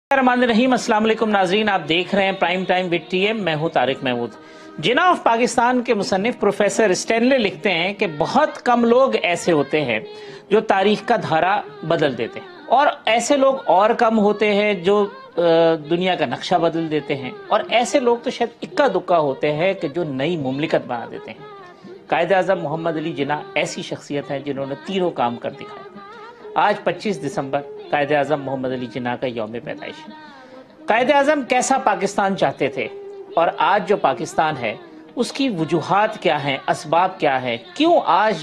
रहमान रहीम। अस्सलाम वालेकुम नाजरीन, आप देख रहे हैं प्राइम टाइम विद टीएम। मैं हूं तारिक महमूद। जिन्ना ऑफ पाकिस्तान के मुसन्निफ प्रोफेसर स्टैनले लिखते हैं कि बहुत कम लोग ऐसे होते हैं जो तारीख का धारा बदल देते हैं, और ऐसे लोग और कम होते हैं जो दुनिया का नक्शा बदल देते हैं, और ऐसे लोग तो शायद इक्का दुक्का होते हैं कि जो नई मुमलिकत बना देते हैं। कायद आज़म मोहम्मद अली जिन्ना ऐसी शख्सियत है जिन्होंने तीनों काम कर दिखाए। आज 25 दिसंबर कायद आज़म मोहम्मद अली जिन्ना का यौम पैदाइश है। कायद आज़म कैसा पाकिस्तान चाहते थे, और आज जो पाकिस्तान है उसकी वजूहात क्या हैं, असबाब क्या है, क्यों आज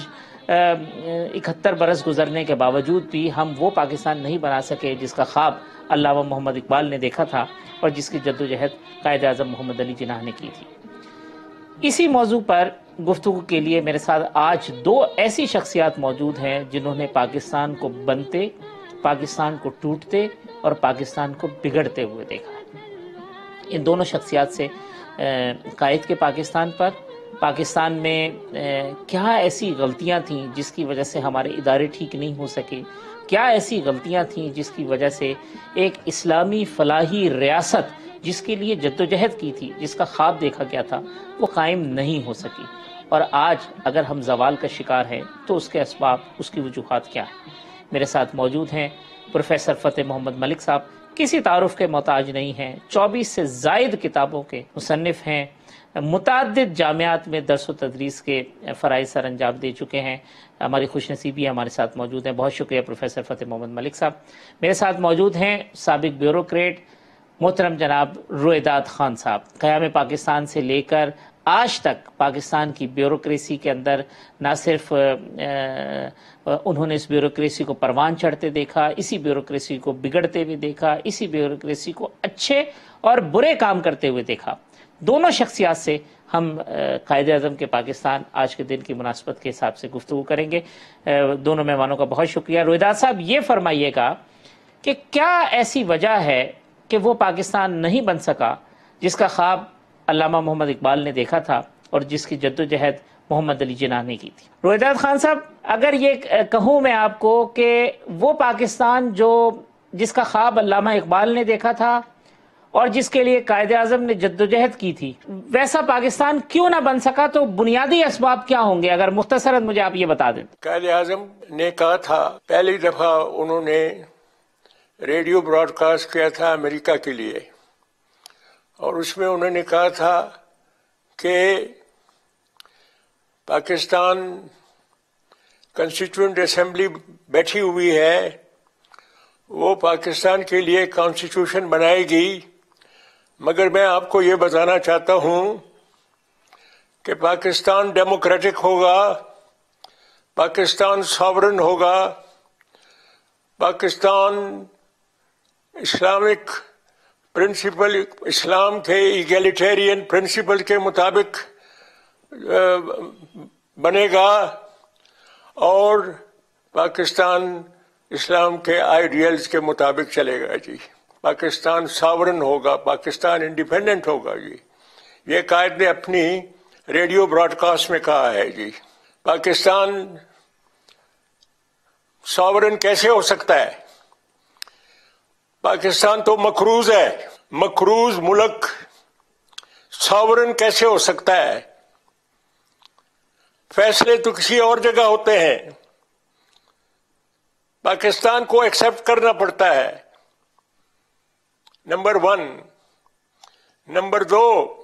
71 बरस गुजरने के बावजूद भी हम वो पाकिस्तान नहीं बना सके जिसका ख्वाब अल्लामा मोहम्मद इकबाल ने देखा था और जिसकी जद्दोजहद कायद आज़म मोहम्मद अली जिन्ना ने की थी। इसी मौजू पर गुफ्तगू के लिए मेरे साथ आज दो ऐसी शख्सियात मौजूद हैं जिन्होंने पाकिस्तान को बनते, पाकिस्तान को टूटते और पाकिस्तान को बिगड़ते हुए देखा है। इन दोनों शख्सियात से कायद के पाकिस्तान पर, पाकिस्तान में क्या ऐसी गलतियां थीं जिसकी वजह से हमारे इदारे ठीक नहीं हो सके, क्या ऐसी गलतियां थीं जिसकी वजह से एक इस्लामी फलाही रियासत जिसके लिए जद्दोजहद की थी, जिसका ख्वाब देखा गया था, वो कायम नहीं हो सकी। और आज अगर हम जवाल का शिकार हैं तो उसके असबाब, उसकी वजूहात क्या है। मेरे साथ मौजूद हैं प्रोफेसर फ़तेह मोहम्मद मलिक साहब, किसी तारुफ के मोहताज नहीं हैं, 24 से ज़ायद किताबों के मुसन्निफ हैं, मुतअद्दिद जामियात में दर्स व तदरीस के फ़राइज़ सर अंजाम दे चुके हैं। हमारी खुशनसीबी हमारे साथ मौजूद हैं। बहुत शुक्रिया प्रोफेसर फ़तेह मोहम्मद मलिक साहब। मेरे साथ मौजूद हैं साबिक ब्यूरोक्रेट मोहतरम जनाब रोहिदाद खान साहब। क़याम पाकिस्तान से लेकर आज तक पाकिस्तान की ब्यूरोक्रेसी के अंदर ना सिर्फ उन्होंने इस ब्यूरोक्रेसी को परवान चढ़ते देखा, इसी ब्यूरोक्रेसी को बिगड़ते हुए देखा, इसी ब्यूरोक्रेसी को अच्छे और बुरे काम करते हुए देखा। दोनों शख्सियात से हम कायद आज़म के पाकिस्तान आज के दिन की मुनासबत के हिसाब से गुफ्तगू करेंगे। दोनों मेहमानों का बहुत शुक्रिया। रोहिदाद साहब, ये फरमाइएगा कि क्या ऐसी वजह है कि वो पाकिस्तान नहीं बन सका जिसका ख्वाब अल्लामा मोहम्मद इकबाल ने देखा था और जिसकी जद्दोजहद मोहम्मद अली जिन्ना ने की थी। रोहिदाद खान साहब, अगर ये कहूँ मैं आपको कि वो पाकिस्तान जो जिसका ख्वाब अल्लामा इकबाल ने देखा था और जिसके लिए कायद आज़म ने जद्दोजहद की थी, वैसा पाकिस्तान क्यों ना बन सका, तो बुनियादी असबाब क्या होंगे, अगर मुख्तसरन मुझे आप ये बता दें। कायद आज़म ने कहा था, पहली दफा उन्होंने रेडियो ब्रॉडकास्ट किया था अमेरिका के लिए, और उसमें उन्होंने कहा था कि पाकिस्तान कॉन्स्टिट्यूएंट असेंबली बैठी हुई है, वो पाकिस्तान के लिए कॉन्स्टिट्यूशन बनाएगी, मगर मैं आपको ये बताना चाहता हूँ कि पाकिस्तान डेमोक्रेटिक होगा, पाकिस्तान सॉवरन होगा, पाकिस्तान इस्लामिक प्रिंसिपल, इस्लाम के इगैलिटेरियन प्रिंसिपल के मुताबिक बनेगा, और पाकिस्तान इस्लाम के आइडियल्स के मुताबिक चलेगा जी। पाकिस्तान सॉवरन होगा, पाकिस्तान इंडिपेंडेंट होगा जी। ये कायद ने अपनी रेडियो ब्रॉडकास्ट में कहा है जी। पाकिस्तान सॉवरन कैसे हो सकता है? पाकिस्तान तो मकरूज है, मकरूज मुल्क सॉवरन कैसे हो सकता है? फैसले तो किसी और जगह होते हैं, पाकिस्तान को एक्सेप्ट करना पड़ता है, नंबर 1। नंबर 2,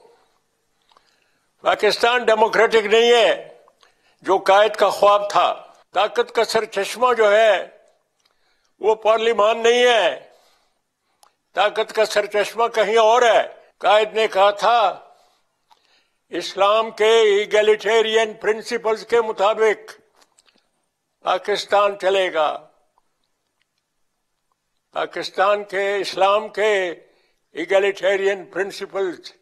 पाकिस्तान डेमोक्रेटिक नहीं है जो कायद का ख्वाब था। ताकत का सरचश्मा जो है वो पार्लिमान नहीं है, ताकत का सरचश्मा कहीं और है। कायद ने कहा था इस्लाम के इगैलिटेरियन प्रिंसिपल्स के मुताबिक पाकिस्तान चलेगा। पाकिस्तान के इस्लाम के इगैलिटेरियन प्रिंसिपल्स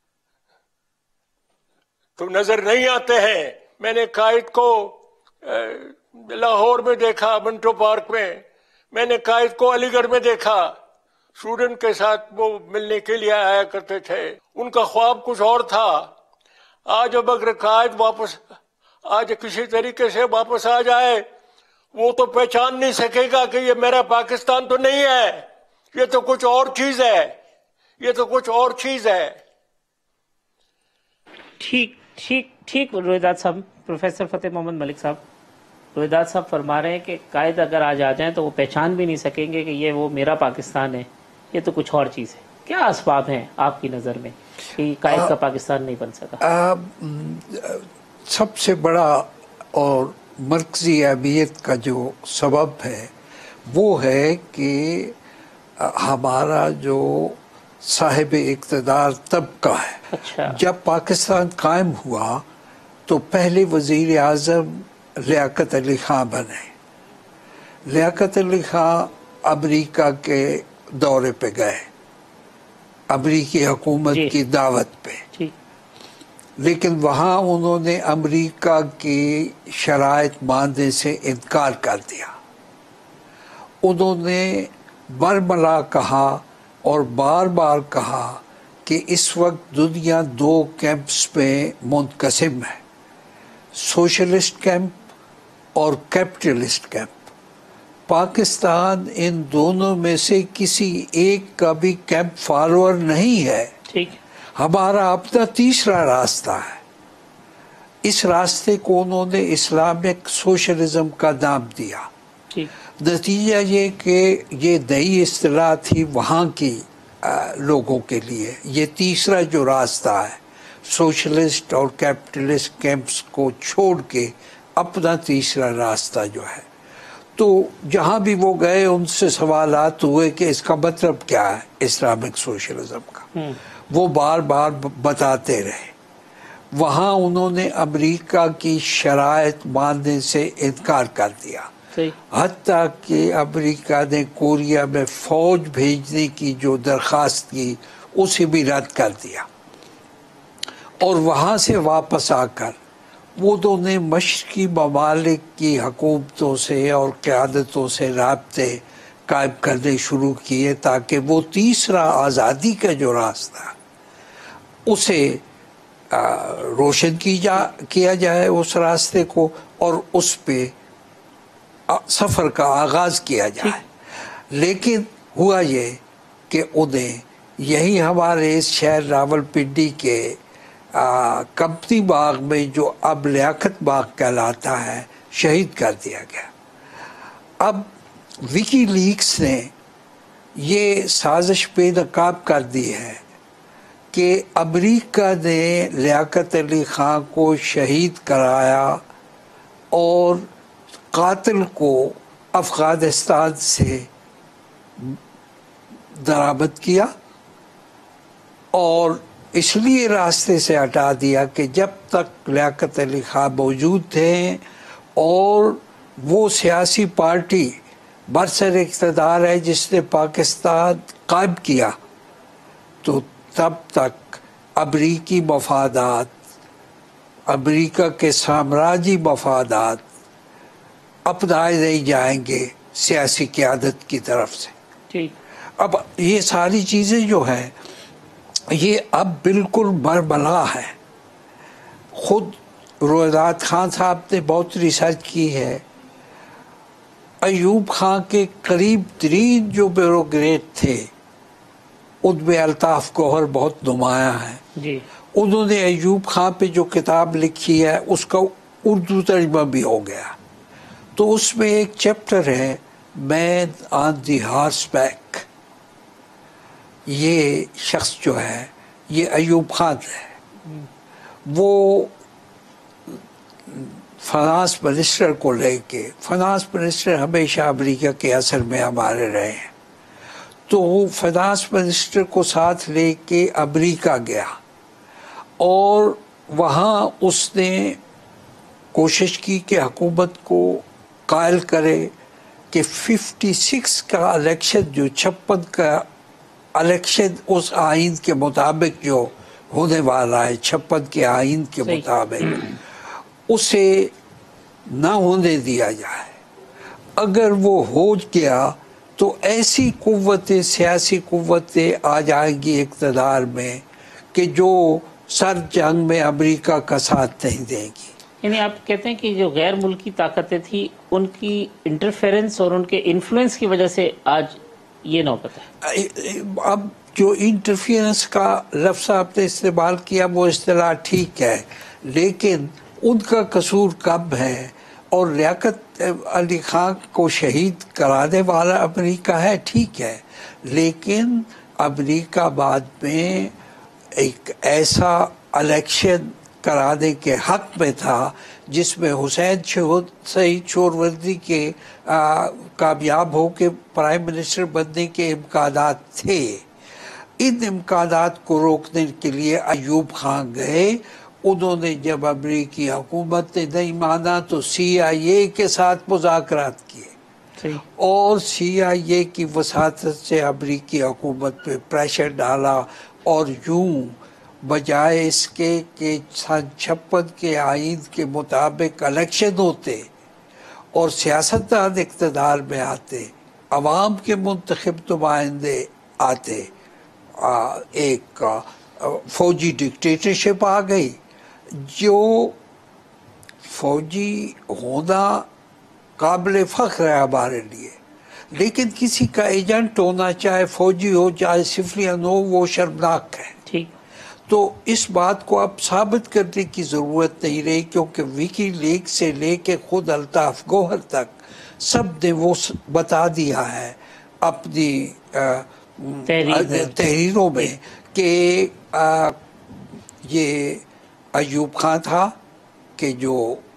तो नजर नहीं आते हैं। मैंने कायद को लाहौर में देखा, मिंटो पार्क में, मैंने कायद को अलीगढ़ में देखा, स्टूडेंट के साथ वो मिलने के लिए आया करते थे। उनका ख्वाब कुछ और था। आज अब अगर कायद वापस आज किसी तरीके से वापस आ जाए, वो तो पहचान नहीं सकेगा कि ये मेरा पाकिस्तान तो नहीं है, یہ تو کچھ اور چیز ہے، یہ تو کچھ اور چیز ہے۔ ٹھیک روہیدات صاحب، پروفیسر فتح محمد ملک صاحب، روہیدات صاحب فرما رہے ہیں کہ قائد اگر آج آ جائیں تو وہ پہچان بھی نہیں سکیں گے کہ یہ وہ میرا پاکستان ہے، یہ تو کچھ اور چیز ہے۔ کیا اسباب ہیں آپ کی نظر میں کہ قائد کا پاکستان نہیں بن سکا؟ سب سے بڑا اور مرکزی اہمیت کا جو سبب ہے وہ ہے کہ ہمارا جو صاحب اقتدار طبقہ ہے، اچھا، جب پاکستان قائم ہوا تو پہلے وزیر اعظم لیاقت علی خان بنے۔ لیاقت علی خان امریکہ کے دورے پہ گئے، امریکی حکومت کی دعوت پہ، لیکن وہاں انہوں نے امریکہ کی شرائط ماننے سے انکار کر دیا۔ انہوں نے برملا کہا اور بار بار کہا کہ اس وقت دنیا دو کیمپس میں منقسم ہے، سوشلسٹ کیمپ اور کیپٹلسٹ کیمپ۔ پاکستان ان دونوں میں سے کسی ایک کا بھی کیمپ فالوور نہیں ہے، ہمارا اپنا تیسرا راستہ ہے۔ اس راستے کو انہوں نے اسلامک سوشلزم کا نام دیا۔ نتیجہ یہ کہ یہ نئی اصطلاح تھی وہاں کی لوگوں کے لیے۔ یہ تیسرا جو راستہ ہے، سوشلسٹ اور کیپٹلسٹ کیمپس کو چھوڑ کے اپنا تیسرا راستہ جو ہے، تو جہاں بھی وہ گئے ان سے سوالات ہوئے کہ اس کا مطلب کیا ہے اسلامک سوشلزم کا، وہ بار بار بتاتے رہے۔ وہاں انہوں نے امریکہ کی شرائط ماننے سے انکار کر دیا، حتیٰ کہ امریکہ نے کوریا میں فوج بھیجنے کی جو درخواست کی اسے بھی رد کر دیا، اور وہاں سے واپس آ کر انہوں نے مشرقی ممالک کی حکومتوں سے اور قیادتوں سے رابطے قائم کرنے شروع کیے تاکہ وہ تیسرا آزادی کا جو راستہ اسے روشن کیا جائے، اس راستے کو، اور اس پہ سفر کا آغاز کیا جائے۔ لیکن ہوا یہ کہ انہیں یہی ہمارے اس شہر راولپنڈی کے کمپنی باغ میں جو اب لیاقت باغ کہلاتا ہے شہید کر دیا گیا۔ اب وکی لیکس نے یہ سازش بے نقاب کر دی ہے کہ امریکہ نے لیاقت علی خان کو شہید کرایا اور قاتل کو افغانستان سے درآمد کیا، اور اس لیے راستے سے ہٹا دیا کہ جب تک لیاقت علی خان موجود تھے اور وہ سیاسی پارٹی برسر اقتدار ہے جس نے پاکستان قائم کیا، تو تب تک امریکی مفادات، امریکہ کے سامراجی مفادات اپنائے نہیں جائیں گے سیاسی قیادت کی طرف سے۔ اب یہ ساری چیزیں جو ہیں یہ اب بالکل برملا ہے۔ خود روہیدات خان صاحب نے بہت ریسرچ کی ہے، ایوب خان کے قریب ترین جو بیوروکریٹ تھے ان میں الطاف گوہر بہت نمایاں ہے۔ انہوں نے ایوب خان پہ جو کتاب لکھی ہے اس کا اردو ترجمہ بھی ہو گیا، تو اس میں ایک چیپٹر ہے مین آن دی ہارس بیک۔ یہ شخص جو ہے یہ ایوب خان ہے، وہ فنانس منسٹر کو لے کے، فنانس منسٹر ہمیشہ امریکہ کے اثر میں ہمارے رہے ہیں، تو وہ فنانس منسٹر کو ساتھ لے کے امریکہ گیا اور وہاں اس نے کوشش کی کہ حکومت کو قائل کرے کہ 56 کا الیکشن، جو 56 کا الیکشن اس آئین کے مطابق جو ہونے والا ہے، 56 کے آئین کے مطابق اسے نہ ہونے دیا جائے۔ اگر وہ ہو گیا تو ایسی قوتیں، سیاسی قوتیں آ جائیں گی اقتدار میں کہ جو سر جنگ میں امریکہ کا ساتھ نہیں دیں گی۔ یعنی آپ کہتے ہیں کہ جو غیر ملکی طاقتیں تھیں ان کی انٹرفیرنس اور ان کے انفلوئنس کی وجہ سے آج یہ نوبت ہے. اب جو انٹرفیئرنس کا لفظ آپ نے استعمال کیا وہ اصطلاح ٹھیک ہے، لیکن ان کا قصور کب ہے؟ اور لیاقت علی خان کو شہید کرانے والا امریکہ ہے، ٹھیک ہے، لیکن امریکہ بعد میں ایک ایسا الیکشن کرانے کے حق میں تھا جس میں حسین سعید شوروردی کے کامیاب ہو کے پرائم منسٹر بننے کے امکانات تھے. ان امکانات کو روکنے کے لیے ایوب خان گئے. انہوں نے جب امریکی حکومت نے نہیں مانا تو CIA کے ساتھ مذاکرات کیے اور CIA کی وساطت سے امریکی حکومت پہ پریشر ڈالا، اور یوں بجائے اس کے کہ سن 56 کے آئین کے مطابق الیکشن ہوتے اور سیاستدان اقتدار میں آتے، عوام کے منتخب نمائندے آتے، ایک فوجی ڈکٹیٹرشپ آ گئی. جو فوجی ہونا قابل فخر ہے ہمارے لیے، لیکن کسی کا ایجنٹ ہونا، چاہے فوجی ہو چاہے سفلیان ہو، وہ شرمناک ہے. تو اس بات کو اب ثابت کرنے کی ضرورت نہیں رہی، کیونکہ وکی لیک سے لے کے خود الطاف گوہر تک سب نے وہ بتا دیا ہے اپنی تحریروں میں کہ یہ ایوب خان تھا کہ جو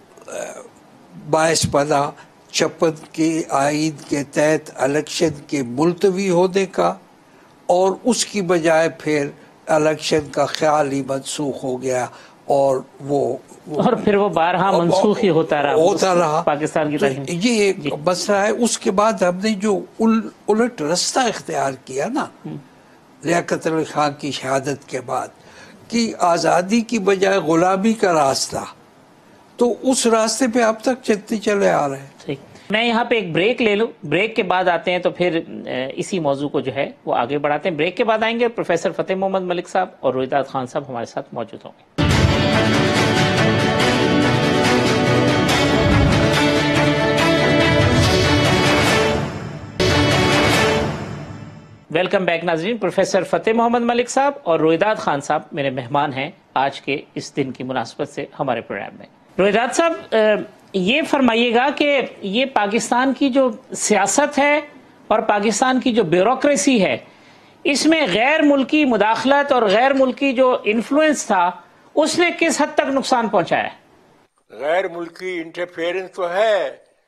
باعث بنا 56 کے آئین کے تحت الیکشن کے ملتوی ہونے کا، اور اس کی بجائے پھر الیکشن کا خیال ہی منسوخ ہو گیا، اور پھر وہ بارہا منسوخ ہی ہوتا رہا پاکستان کی تاریخ. یہ ایک مسئلہ ہے. اس کے بعد ہم نے جو الٹ رستہ اختیار کیا نا لیاقت علی خان کی شہادت کے بعد، کہ آزادی کی بجائے غلامی کا راستہ، تو اس راستے پہ اب تک چلتے چلے آ رہے ہیں. میں یہاں پہ ایک بریک لے لوں، بریک کے بعد آتے ہیں تو پھر اسی موضوع کو جو ہے وہ آگے بڑھاتے ہیں. بریک کے بعد آئیں گے. پروفیسر فتح محمد ملک صاحب اور رویداد خان صاحب ہمارے ساتھ موجود ہوں گے. ویلکم بیک ناظرین. پروفیسر فتح محمد ملک صاحب اور رویداد خان صاحب میرے مہمان ہیں آج کے اس دن کی مناسبت سے ہمارے پروگرام میں. رویداد صاحب یہ فرمائیے گا کہ یہ پاکستان کی جو سیاست ہے اور پاکستان کی جو بیوروکریسی ہے، اس میں غیر ملکی مداخلت اور غیر ملکی جو انفلوئنس تھا اس نے کس حد تک نقصان پہنچایا ہے؟ غیر ملکی انٹرفیئرنس تو ہے،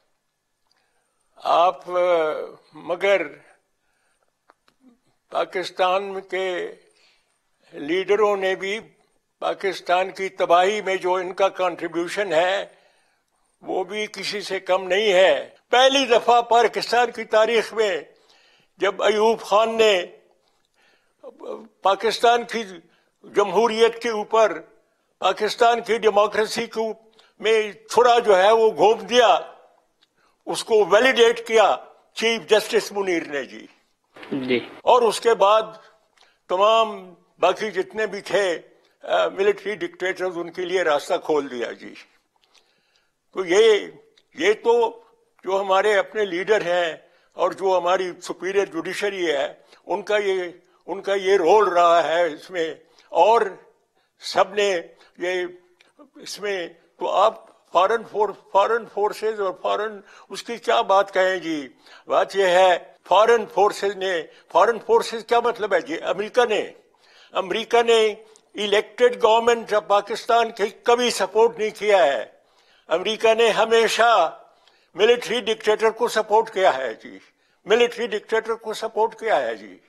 آپ مگر پاکستان کے لیڈروں نے بھی پاکستان کی تباہی میں جو ان کا کنٹریبیوشن ہے وہ بھی کسی سے کم نہیں ہے. پہلی دفعہ پاکستان کی تاریخ میں جب ایوب خان نے پاکستان کی جمہوریت کے اوپر، پاکستان کی ڈیموکریسی کو میں چھڑا جو ہے وہ گھونپ دیا، اس کو ویلیڈیٹ کیا چیف جسٹس منیر نے جی. اور اس کے بعد تمام باقی جتنے بھی تھے ملٹری ڈکٹیٹرز، ان کے لیے راستہ کھول دیا جی. تو یہ تو جو ہمارے اپنے لیڈر ہیں اور جو ہماری سپیریئر جوڈیشری ہے ان کا یہ رول رہا ہے اس میں، اور سب نے یہ اس میں. تو آپ فارن فورسز اور اس کی کیا بات کہیں جی. بات یہ ہے فارن فورسز کیا مطلب ہے جی؟ امریکہ نے الیکٹڈ گورنمنٹ آف پاکستان کی کبھی سپورٹ نہیں کیا ہے. امریکہ نے ہمیشہ ملٹری ڈکٹیٹر کو سپورٹ کیا ہے جی، جی.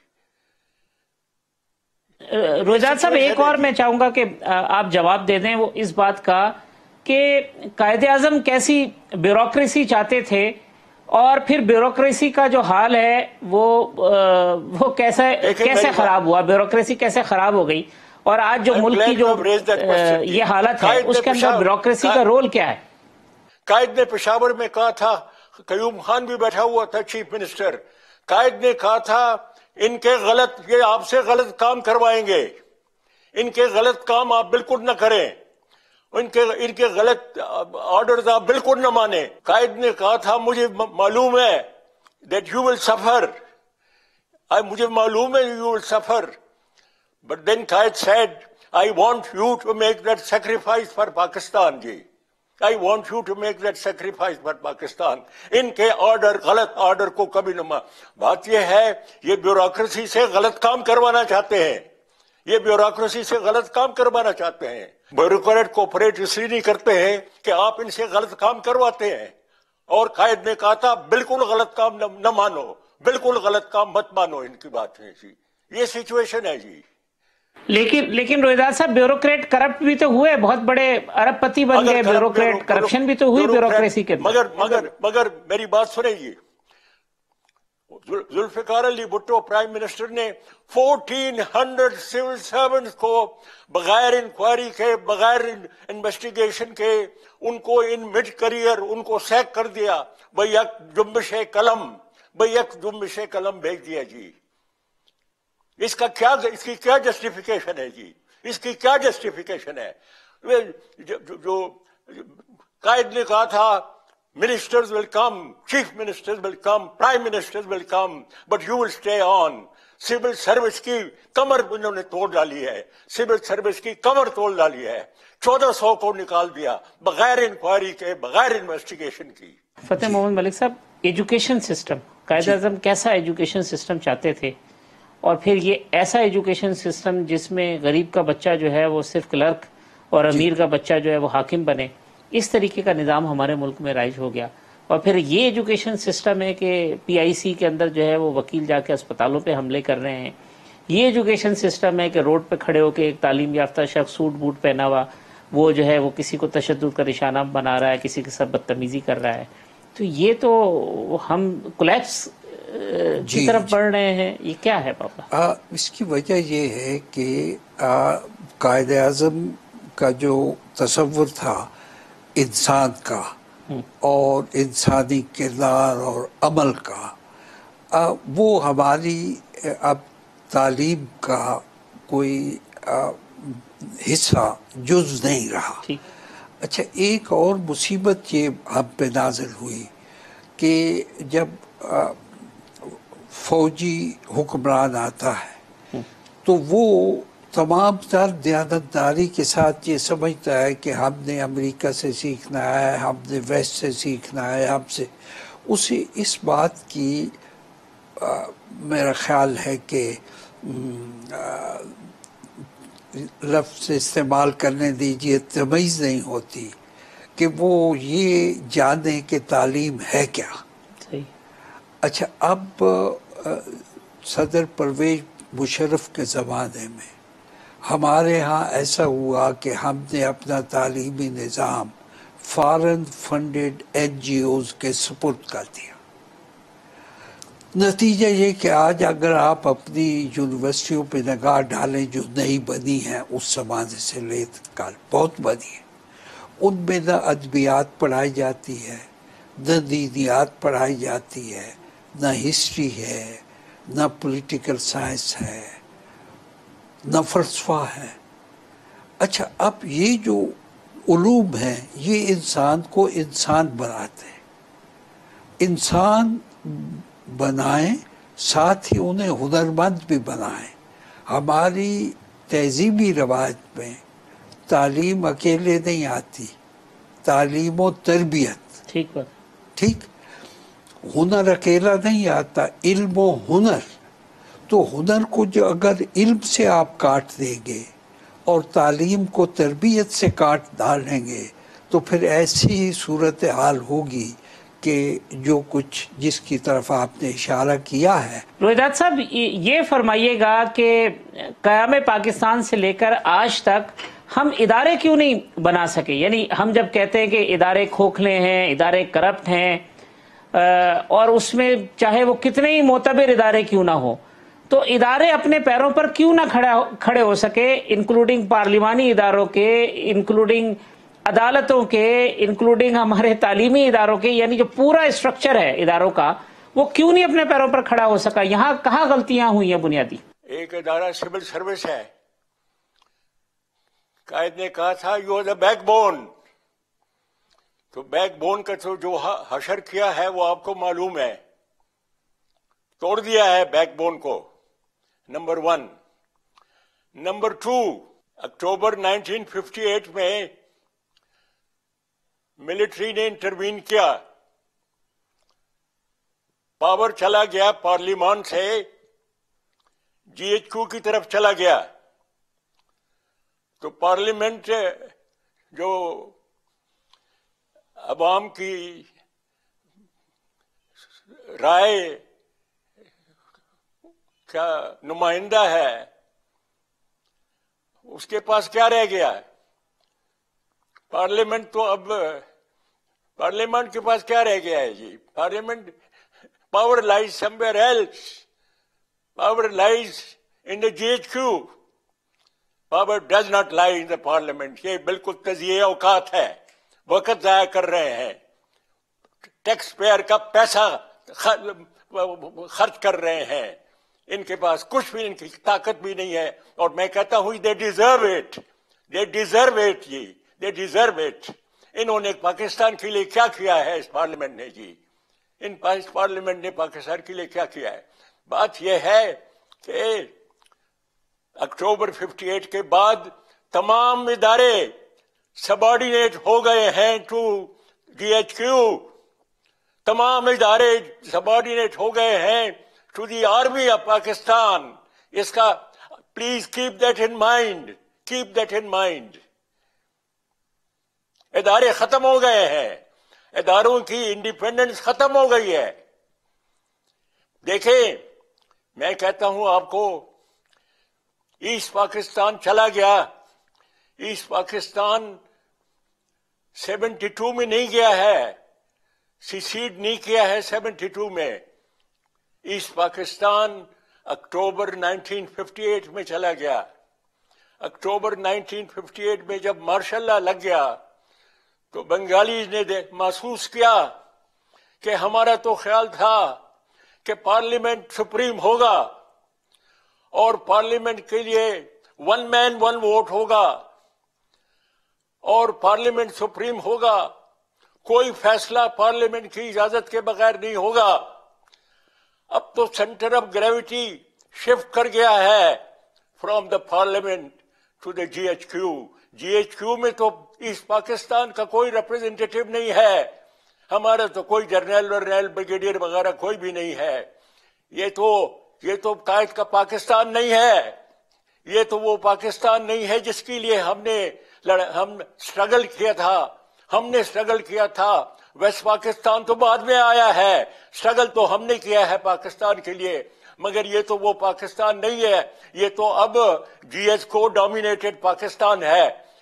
رویداد صاحب ایک اور میں چاہوں گا کہ آپ جواب دے دیں وہ اس بات کا کہ قائد اعظم کیسی بیوروکریسی چاہتے تھے، اور پھر بیوروکریسی کا جو حال ہے وہ کیسے خراب ہوا، بیوروکریسی کیسے خراب ہو گئی، اور آج جو ملک کی جو یہ حالت ہے اس کے اندر بیوروکریسی کا رول کیا ہے؟ قائد نے پشاور میں کہا تھا، قیوم خان بھی بیٹھا ہوا تھا چیف منسٹر، قائد نے کہا تھا یہ آپ سے غلط کام کروائیں گے، ان کے غلط کام آپ بالکل نہ کریں، ان کے غلط آرڈرز آپ بالکل نہ مانیں. قائد نے کہا تھا مجھے معلوم ہے that you will suffer مجھے معلوم ہے you will suffer. But then Qaid said, I want you to make that sacrifice for Pakistan, ji. I want you to make that sacrifice for Pakistan. ان کے آرڈر غلط order کو کبھی نہ بات یہ ہے یہ بیوروکریسی سے غلط کام کروانا چاہتے ہیں. یہ بیوروکریسی سے غلط کام کروانا چاہتے ہیں. بیوروکریٹ کوپریٹ اس لیے نہیں کرتے ہیں کہ آپ ان سے غلط کام کرواتے ہیں. اور قائد نے کہا تھا بالکل غلط کام نہ مانو, بالکل غلط کام مت مانو. ان کی بات ہے جی, یہ سچویشن ہے جی. لیکن روہیداس صاحب بیوروکریٹ کرپٹ بھی تو ہوئے, بہت بڑے ارب پتی بن گئے. بیوروکریٹ کرپشن بھی تو ہوئی بیوروکریسی کے. مگر میری بات سنیں جی, ذوالفقار علی بھٹو پرائم منسٹر نے 1400 سول سرونٹس کو بغیر انکوائری کے, بغیر انویسٹیگیشن کے, ان کو ان مڈ کریئر ان کو سیک کر دیا. بھئی یک جنبش قلم بھیج دیا جی. اس کی کیا جسٹیفیکیشن ہے جی, اس کی کیا جسٹیفیکیشن ہے؟ جو قائد نے کہا تھا ministers will come, chief ministers will come, prime ministers will come, but you will stay on. Civil service کی کمر انہوں نے توڑ ڈالی ہے, سول سروس کی کمر توڑ ڈالی ہے. 1400 کو نکال دیا بغیر انکوائری کے, بغیر انویسٹیگیشن کی. فتح محمد ملک صاحب, ایجوکیشن سسٹم, قائد اعظم کیسا ایجوکیشن سسٹم چاہتے تھے؟ اور پھر یہ ایسا ایجوکیشن سسٹم جس میں غریب کا بچہ جو ہے وہ صرف کلرک اور امیر کا بچہ جو ہے وہ حاکم بنے, اس طریقے کا نظام ہمارے ملک میں رائج ہو گیا. اور پھر یہ ایجوکیشن سسٹم ہے کہ پی آئی سی کے اندر جو ہے وہ وکیل جا کے اسپتالوں پہ حملے کر رہے ہیں. یہ ایجوکیشن سسٹم ہے کہ روڈ پہ کھڑے ہو کے ایک تعلیم یافتہ شخص سوٹ بوٹ پہنا ہوا وہ جو ہے وہ کسی کو تشدد کا نشانہ بنا رہا ہے, کسی کے ساتھ بدتمیزی کر رہا ہے. تو یہ تو ہم کولیپس کی طرف بڑھ رہے ہیں. یہ کیا ہے پاپا؟ اس کی وجہ یہ ہے کہ قائد اعظم کا جو تصور تھا انسان کا اور انسانی کردار اور عمل کا, وہ ہماری اب تعلیم کا کوئی حصہ جز نہیں رہا. اچھا, ایک اور مصیبت یہ ہم پہ نازل ہوئی کہ جب فوجی حکمران آتا ہے تو وہ تمام تر دیانتداری کے ساتھ یہ سمجھتا ہے کہ ہم نے امریکہ سے سیکھنا ہے, ہم نے ویسٹ سے سیکھنا ہے, ہم سے اسے اس بات کی میرا خیال ہے کہ لفظ استعمال کرنے دیجیے تمیز نہیں ہوتی کہ وہ یہ جانے کہ تعلیم ہے کیا. اچھا, اب صدر پرویز مشرف کے زمانے میں ہمارے ہاں ایسا ہوا کہ ہم نے اپنا تعلیمی نظام foreign funded NGOs کے سپرد کر دیا. نتیجہ یہ کہ آج اگر آپ اپنی یونیورسٹیوں پہ نگاہ ڈالیں جو نئی بنی ہیں اس زمانے سے لے کر بہت بنی ہے, ان میں نہ ادبیات پڑھائی جاتی ہے, نہ دینیات پڑھائی جاتی ہے, نہ ہسٹری ہے, نہ پولیٹیکل سائنس ہے, نہ فلسفہ ہے. اچھا, اب یہ جو علوم ہیں یہ انسان کو انسان بناتے ہیں, انسان بنائیں ساتھ ہی انہیں ہنرمند بھی بنائیں. ہماری تہذیبی روایت میں تعلیم اکیلے نہیں آتی, تعلیم و تربیت. ٹھیک, ہنر اکیلا نہیں آتا, علم و ہنر. تو ہنر کو جو اگر علم سے آپ کاٹ دیں گے اور تعلیم کو تربیت سے کاٹ ڈالیں گے تو پھر ایسی ہی صورتحال ہوگی کہ جو کچھ جس کی طرف آپ نے اشارہ کیا ہے. روہیداس صاحب, یہ فرمائیے گا کہ قیام پاکستان سے لے کر آج تک ہم ادارے کیوں نہیں بنا سکے؟ یعنی ہم جب کہتے ہیں کہ ادارے کھوکھلے ہیں, ادارے کرپٹ ہیں, اور اس میں چاہے وہ کتنے ہی معتبر ادارے کیوں نہ ہو, تو ادارے اپنے پیروں پر کیوں نہ کھڑے ہو سکے, انکلوڈنگ پارلیمانی اداروں کے, انکلوڈنگ عدالتوں کے, انکلوڈنگ ہمارے تعلیمی اداروں کے, یعنی جو پورا اسٹرکچر ہے اداروں کا وہ کیوں نہیں اپنے پیروں پر کھڑا ہو سکا؟ یہاں کہاں غلطیاں ہوئی ہیں بنیادی؟ ایک ادارہ سول سروس ہے, قائد نے کہا تھا you are the backbone. تو بیک بون کا تو جو حشر کیا ہے وہ آپ کو معلوم ہے. توڑ دیا ہے بیک بون کو، نمبر 1۔ نمبر 2، اکتوبر 1958 میں ملٹری نے انٹروین کیا، پاور چلا گیا پارلیمان سے جی ایچ کیو کی طرف چلا گیا، تو پارلیمنٹ جو عوام کی رائے کا نمائندہ ہے، اس کے پاس کیا رہ گیا؟ پارلیمنٹ تو اب پارلیمنٹ کے پاس کیا رہ گیا ہے جی؟ Parliament, power lies somewhere else, power lies in the G H Q, power does not lie in the parliament. یہ بالکل تضییع اوقات ہے، وقت ضائع کر رہے ہیں، ٹیکس پیئر کا پیسہ خرچ کر رہے ہیں، ان کے پاس کچھ بھی، ان کی طاقت بھی نہیں ہے، اور میں کہتا ہوں they deserve it, they deserve it جی، دے ڈیزرو اٹ۔ انہوں نے پاکستان کے لیے کیا کیا ہے اس پارلیمنٹ نے جی؟ اس پارلیمنٹ نے پاکستان کے لیے کیا کیا ہے؟ بات یہ ہے کہ اکتوبر 58 کے بعد تمام ادارے سبارڈینیٹ ہو گئے ہیں ٹو جی ایچ کیو، تمام ادارے سبارڈینیٹ ہو گئے ہیں to the army of Pakistan. اس کا please keep that in mind, keep that in mind. ادارے ختم ہو گئے ہیں، اداروں کی انڈیپینڈنس ختم ہو گئی ہے۔ دیکھیں، میں کہتا ہوں آپ کو، ایسٹ پاکستان چلا گیا، ایسٹ پاکستان 72 میں نہیں گیا ہے، سیسیڈ نہیں کیا ہے 72 میں۔ ایسٹ پاکستان اکتوبر 1958 میں چلا گیا۔ اکتوبر 1958 میں جب مارشل لا لگ گیا تو بنگالیز نے محسوس کیا کہ ہمارا تو خیال تھا کہ پارلیمنٹ سپریم ہوگا اور پارلیمنٹ کے لیے ون مین ون ووٹ ہوگا اور پارلیمنٹ سپریم ہوگا، کوئی فیصلہ پارلیمنٹ کی اجازت کے بغیر نہیں ہوگا۔ اب تو سینٹر آف گریویٹی شفٹ کر گیا ہے from the parliament to the G H Q. G H Q میں تو ایسٹ پاکستان کا کوئی ریپرزینٹیٹو نہیں ہے، ہمارا تو کوئی جرنیل ورنیل بریگیڈیئر وغیرہ کوئی بھی نہیں ہے۔ یہ تو قائد کا پاکستان نہیں ہے، یہ تو وہ پاکستان نہیں ہے جس کے لیے ہم اسٹرگل کیا تھا، ہم نے اسٹرگل کیا تھا۔ ویسٹ پاکستان تو بعد میں آیا ہے، اسٹرگل تو ہم نے کیا ہے پاکستان کے لیے، مگر یہ تو وہ پاکستان نہیں ہے، یہ تو اب جی ایچ کو ڈومینیٹڈ پاکستان ہے۔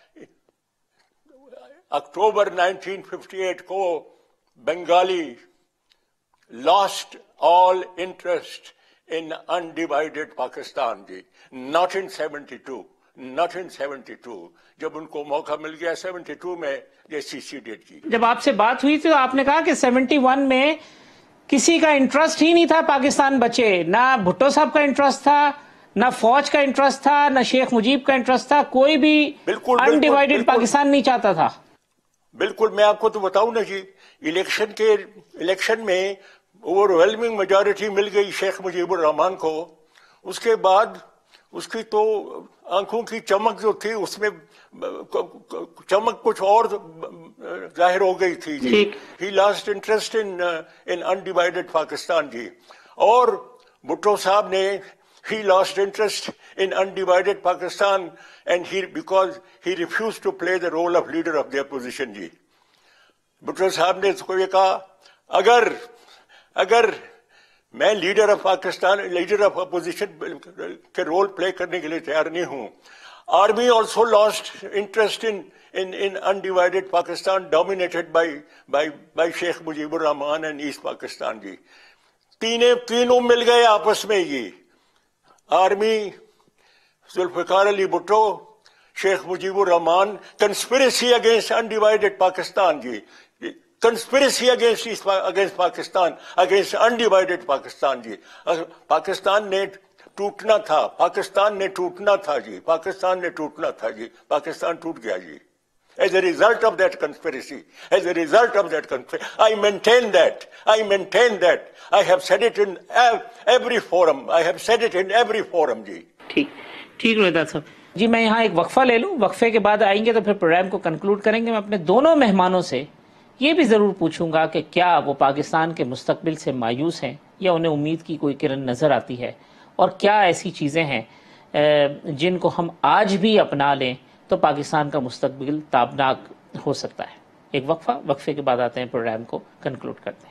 اکتوبر 1958 کو Bengali lost all interest in undivided Pakistan جی، not in 72، not in 72۔ جب ان کو موقع مل گیا 72 میں یہ seceded کی۔ جب آپ سے بات ہوئی تھی تو آپ نے کہا کہ 71 میں کسی کا انٹرسٹ ہی نہیں تھا پاکستان بچے، نہ بھٹو صاحب کا انٹرسٹ تھا، نہ فوج کا انٹرسٹ تھا، نہ شیخ مجیب کا انٹرسٹ تھا، کوئی بھی انڈیوائیڈڈ پاکستان نہیں چاہتا تھا۔ بالکل، میں آپ کو تو بتاؤں نا جی، الیکشن میں اوور ویلمنگ میجارٹی مل گئی شیخ مجیب الرحمان کو، اس کے بعد اس کی تو آنکھوں کی چمک جو تھی اس میں چمک کچھ اور ظاہر ہو گئی تھی جی۔ He lost interest in undivided Pakistan جی، اور بھٹو صاحب نے he lost interest in undivided Pakistan and because he refused to play the role of leader of the opposition جی۔ بھٹو صاحب نے اس کو یہ کہا، اگر میں leader of Pakistan, leader of opposition کے رول پلے کرنے کے لیے تیار نہیں ہوں۔ Army also lost interest in undivided Pakistan dominated by Sheikh Mujib ur Rahman and East Pakistan جی۔ تینوں مل گئے آپس میں جی، army, Zulfikar Ali Bhutto, Sheikh Mujib ur Rahman, conspiracy against undivided Pakistan جی، conspiracy against Pakistan, against undivided Pakistan جی۔ پاکستان نے ٹوٹنا تھا، پاکستان نے ٹوٹنا تھا جی، پاکستان نے ٹوٹنا تھا جی، پاکستان ٹوٹ گیا جی۔ as a result of that conspiracy, as a result of that conspiracy. I maintain that. I have said it in every forum. I have said it in every forum, जी. ठीक रोहिदास साहब जी, मैं यहाँ एक वक्फा ले लूँ, वक्फे के बाद आएंगे तो फिर प्रोग्राम को कंक्लूड करेंगे। मैं अपने दोनों मेहमानों से ये भी ज़रूर पूछूंगा कि क्या वो पाकिस्तान के मुस्तकबिल से मायूस हैं या उन्हें उम्मीद की कोई किरण नज़र आती है, और क्या ऐसी चीज़ें हैं जिनको हम आज भी अपना लें तो पाकिस्तान का मुस्तकबिल ताबनाक हो सकता है। एक वक्फा, वक्फे के बाद आते हैं, प्रोग्राम को कंक्लूड करते हैं।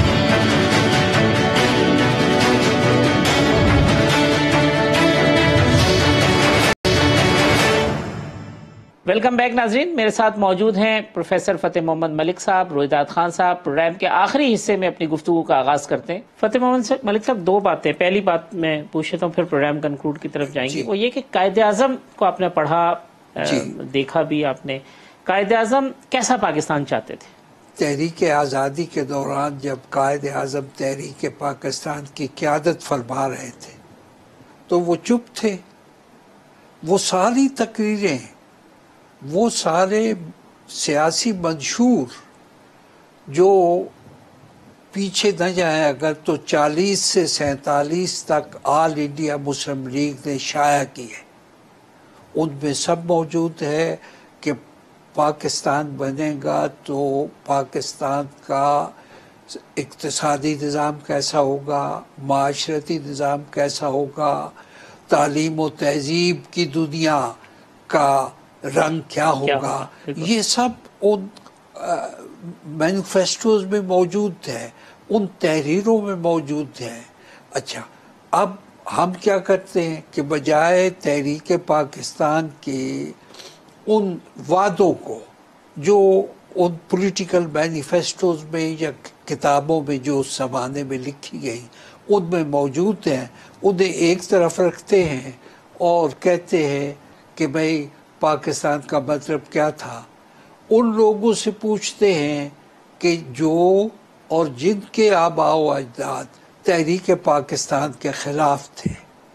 वेलकम बैक नाजरीन, मेरे साथ मौजूद हैं प्रोफेसर फतेह मोहम्मद मलिक साहब, रोहिदाद खान साहब। प्रोग्राम के आखिरी हिस्से में अपनी गुफ्तगू का आगाज करते हैं। फतेह मोहम्मद मलिक साहब, दो बातें। पहली बात मैं पूछ लेता हूँ, फिर प्रोग्राम कंक्लूड की तरफ जाएंगे। वो ये कि कायदे-आज़म को आपने पढ़ा, देखा भी आपने, कायदे-आज़म कैसा पाकिस्तान चाहते थे? तहरीक आज़ादी के दौरान जब कायदे-आज़म तहरीक पाकिस्तान की क़यादत फरमा रहे थे तो वो चुप थे। वो सारी तकरीरें, वो सारे सियासी मंशूर जो पीछे न जाए अगर तो 40 से 47 तक ऑल इंडिया मुस्लिम लीग ने शाया किए, उनमें सब मौजूद है कि पाकिस्तान बनेगा तो पाकिस्तान का इक़्तिसादी निज़ाम कैसा होगा, माशरती निज़ाम कैसा होगा, तालीम व तहज़ीब की दुनिया का रंग क्या होगा, ये सब उन मैनिफेस्टोज में मौजूद है, उन तहरीरों में मौजूद है। अच्छा, अब हम क्या करते हैं कि बजाय तहरीक पाकिस्तान के उन वादों को जो उन पॉलिटिकल मैनिफेस्टोज में या किताबों में जो उस ज़माने में लिखी गई उनमें मौजूद हैं, उन्हें एक तरफ रखते हैं और कहते हैं कि भाई पाकिस्तान का मतलब क्या था। उन लोगों से पूछते हैं कि जो और जिनके आबाओ अजदाद तहरीक पाकिस्तान के ख़िलाफ़ थे,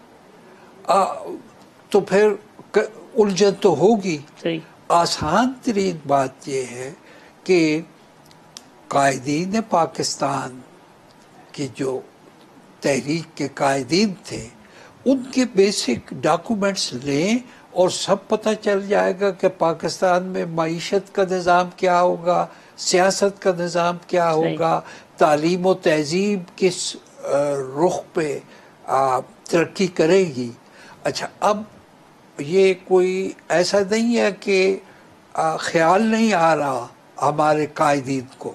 तो फिर उलझन तो होगी। आसान तरीन बात यह है कि कायदीन पाकिस्तान के जो तहरीक के कायदीन थे उनके बेसिक डॉक्यूमेंट्स लें और सब पता चल जाएगा कि पाकिस्तान में मईशत का निज़ाम क्या होगा, सियासत का निज़ाम क्या होगा, तालीम व तहज़ीब किस रुख पे तरक्की करेगी। अच्छा, अब ये कोई ऐसा नहीं है कि ख्याल नहीं आ रहा हमारे कायदीन को,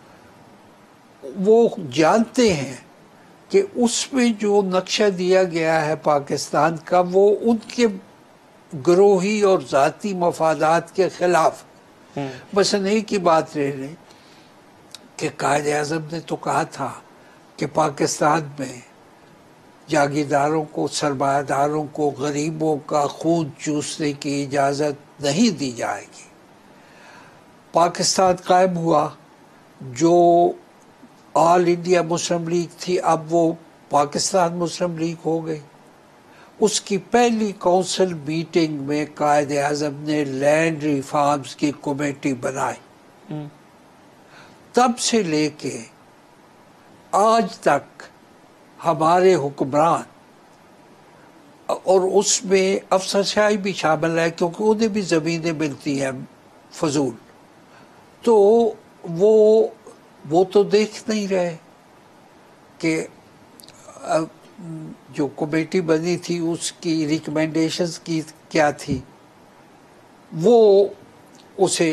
वो जानते हैं कि उसमें जो नक्शा दिया गया है पाकिस्तान का वो उनके ग्रोही और ज़ाती मफादात के खिलाफ। बस एक ही बात रह रही कि कायदे-आज़म ने तो कहा था कि पाकिस्तान में जागीरदारों को, सरमायादारों को, गरीबों का खून चूसने की इजाज़त नहीं दी जाएगी। पाकिस्तान कायम हुआ, जो ऑल इंडिया मुस्लिम लीग थी अब वो पाकिस्तान मुस्लिम लीग हो गई। उसकी पहली काउंसिल मीटिंग में कायदे-आज़म ने लैंड रिफॉर्म्स की कमेटी बनाई। तब से लेके आज तक हमारे हुक्मरान, और उसमें अफसरशाही भी शामिल है क्योंकि उन्हें भी ज़मीनें मिलती हैं फजूल, तो वो तो देख नहीं रहे कि जो कमेटी बनी थी उसकी रिकमेंडेशंस की क्या थी। वो उसे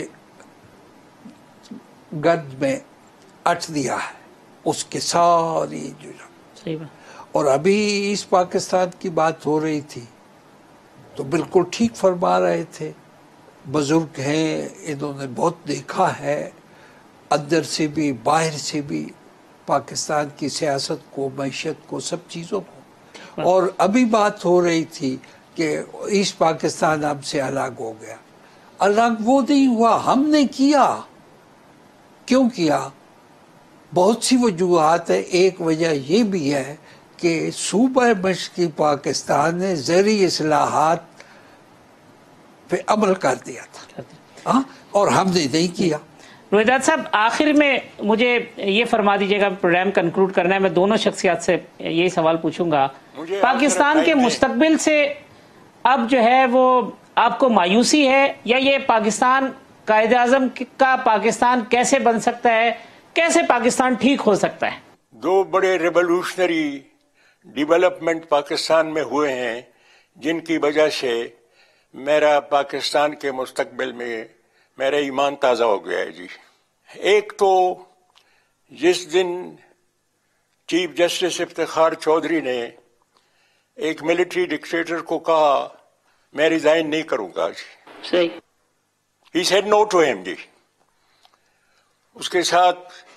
गद में अट दिया है उसके सारी जो। और अभी इस पाकिस्तान की बात हो रही थी तो बिल्कुल ठीक फरमा रहे थे। बुजुर्ग हैं, इन्होंने बहुत देखा है, अंदर से भी बाहर से भी, पाकिस्तान की सियासत को, मैशत को, सब चीज़ों को। और अभी बात हो रही थी कि ईस्ट पाकिस्तान हमसे अलग हो गया। अलग वो नहीं हुआ, हमने किया। क्यों किया? बहुत सी वजूहात है। एक वजह ये भी है कि सूबा मशरक़ी पाकिस्तान ने ज़रूरी इस्लाहात पे अमल कर दिया था। اور ہم نے نہیں کیا. روہیدات صاحب آخر میں مجھے یہ فرما دیجیے گا، پروگرام کنکلوڈ کرنا ہے، میں دونوں شخصیات سے یہی سوال پوچھوں گا، پاکستان کے مستقبل سے اب جو ہے وہ آپ کو مایوسی ہے، یا یہ پاکستان قائد اعظم کا پاکستان کیسے بن سکتا ہے، کیسے پاکستان ٹھیک ہو سکتا ہے؟ دو بڑے ریولوشنری ڈیولپمنٹ پاکستان میں ہوئے ہیں جن کی وجہ سے میرا پاکستان کے مستقبل میں میرا ایمان تازہ ہو گیا ہے جی. ایک تو جس دن چیف جسٹس افتخار چودھری نے ایک ملٹری ڈکٹیٹر کو کہا میں ریزائن نہیں کروں گا جی، صحیح، he said no to him جی. اس کے ساتھ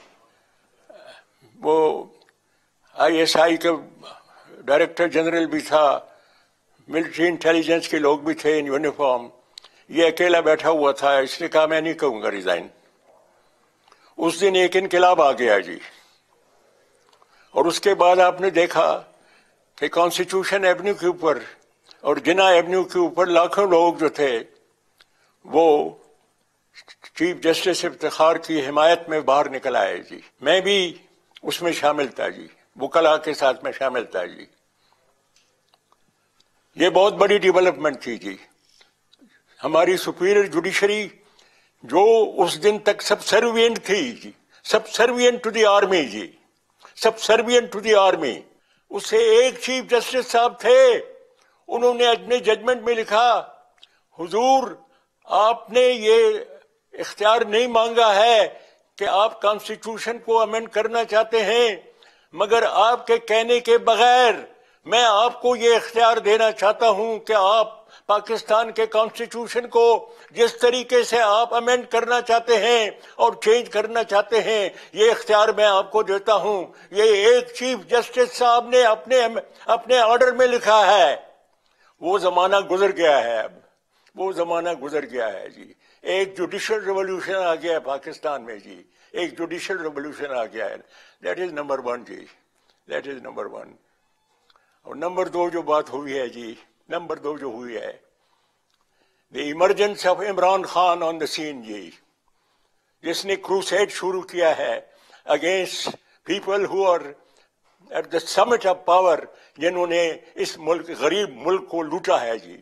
وہ آئی ایس آئی کا ڈائریکٹر جنرل بھی تھا، ملٹری انٹیلیجنس کے لوگ بھی تھے ان یونیفارم. یہ اکیلا بیٹھا ہوا تھا، اس نے کہا میں نہیں کروں گا ریزائن. اس دن ایک انقلاب آ گیا جی. اور اس کے بعد آپ نے دیکھا کہ کانسٹیٹیوشن ایونیو کے اوپر اور جنا ایونیو کے اوپر لاکھوں لوگ جو تھے وہ چیف جسٹس افتخار کی حمایت میں باہر نکل آئے جی. میں بھی اس میں شامل تھا جی، وکلاء کے ساتھ میں شامل تھا جی. یہ بہت بڑی ڈیولپمنٹ تھی جی. ہماری سپیریئر جوڈیشری جو اس دن تک سب سروینٹ تھی جی، subservient to the army جی، subservient to the army, اس سے ایک چیف جسٹس صاحب تھے، انہوں نے اپنے ججمنٹ میں لکھا حضور آپ نے یہ اختیار نہیں مانگا ہے کہ آپ کانسٹیٹیوشن کو امینڈ کرنا چاہتے ہیں، مگر آپ کے کہنے کے بغیر میں آپ کو یہ اختیار دینا چاہتا ہوں کہ آپ پاکستان کے کانسٹیٹیوشن کو جس طریقے سے آپ امینڈ کرنا چاہتے ہیں اور چینج کرنا چاہتے ہیں یہ اختیار میں آپ کو دیتا ہوں. یہ ایک چیف جسٹس صاحب نے اپنے آرڈر میں لکھا ہے. وہ زمانہ گزر گیا ہے، اب وہ زمانہ گزر گیا ہے جی. ایک جوڈیشل ریولوشن آ گیا ہے پاکستان میں جی، ایک جوڈیشل ریولوشن آ گیا ہے. دیٹ از نمبر ون جی، دیٹ از نمبر ون. اور نمبر دو جو بات ہوئی ہے جی، نمبر دو جو ہوئی ہے the emergence of Imran Khan on the scene جی، جس نے کروسیڈ شروع کیا ہے against people who are at the summit of power, جنہوں نے اس ملک غریب ملک کو لوٹا ہے جی.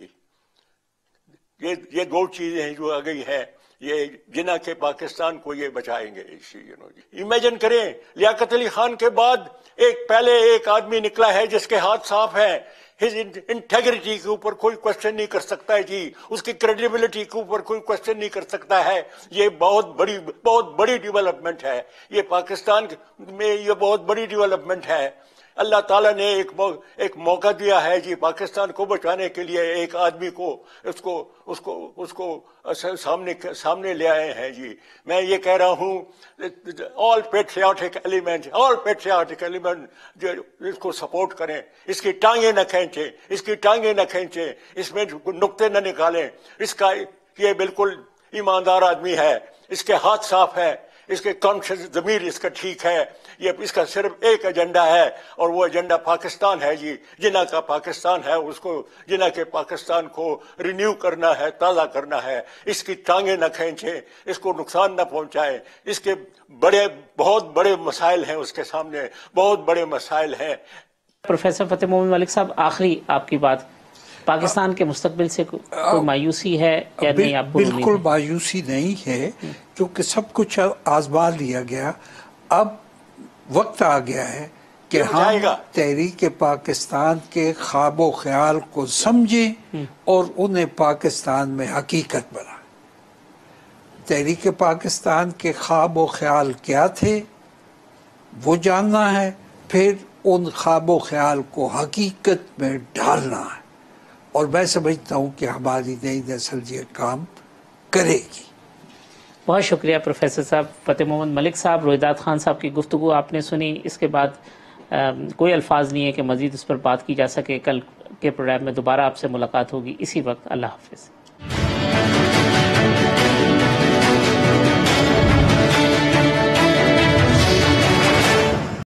یہ دو چیزیں ہیں جو آ گئی ہیں، یہ جنہ کے پاکستان کو یہ بچائیں گے. امیجن کریں لیاقت علی خان کے بعد پہلے ایک آدمی نکلا ہے جس کے ہاتھ صاف ہیں، ہز انٹیگریٹی کے اوپر کوئی کوشچن نہیں کر سکتا ہے جی، اس کی کریڈیبلٹی کے اوپر کوئی کوشچن نہیں کر سکتا ہے. یہ بہت بڑی ڈیولپمنٹ ہے، یہ پاکستان میں یہ بہت بڑی ڈیولپمنٹ ہے. اللہ تعالیٰ نے ایک موقع دیا ہے جی پاکستان کو بچانے کے لیے، ایک آدمی کو اس کو سامنے لے آئے ہیں جی. میں یہ کہہ رہا ہوں آل پیٹریاٹک ایلیمنٹ جو اس کو سپورٹ کریں، اس کی ٹانگیں نہ کھینچیں، اس کی ٹانگیں نہ کھینچیں، اس میں نقطے نہ نکالیں. اس کا یہ بالکل ایماندار آدمی ہے، اس کے ہاتھ صاف ہے، اس کے کانشیس ضمیر اس کا ٹھیک ہے. یہ اس کا صرف ایک ایجنڈا ہے اور وہ ایجنڈا پاکستان ہے جی. جنہ کا پاکستان ہے اس کو، جنہ کے پاکستان کو رینیو کرنا ہے، تازہ کرنا ہے. اس کی ٹانگیں نہ کھینچیں، اس کو نقصان نہ پہنچائیں. اس کے بہت بڑے مسائل ہیں اس کے سامنے، بہت بڑے مسائل ہیں. پروفیسر فتح محمد ملک صاحب، آخری آپ کی بات، پاکستان کے مستقبل سے کوئی مایوسی ہے یا نہیں؟ آپ کو بالکل مایوسی نہیں ہے، کیونکہ سب کچھ آزما لیا گیا. اب وقت آ گیا ہے کہ ہم تحریک پاکستان کے خواب و خیال کو سمجھیں اور انہیں پاکستان میں حقیقت بنائیں. تحریک پاکستان کے خواب و خیال کیا تھے وہ جاننا ہے، پھر ان خواب و خیال کو حقیقت میں ڈالنا ہے. اور میں سمجھتا ہوں کہ ہماری نئی نسل یہ کام کرے گی. بہت شکریہ پروفیسر صاحب. فتح محمد ملک صاحب، روہیدات خان صاحب کی گفتگو آپ نے سنی. اس کے بعد کوئی الفاظ نہیں ہے کہ مزید اس پر بات کی جا سکے. کل کے پروگرام میں دوبارہ آپ سے ملاقات ہوگی اسی وقت. اللہ حافظ.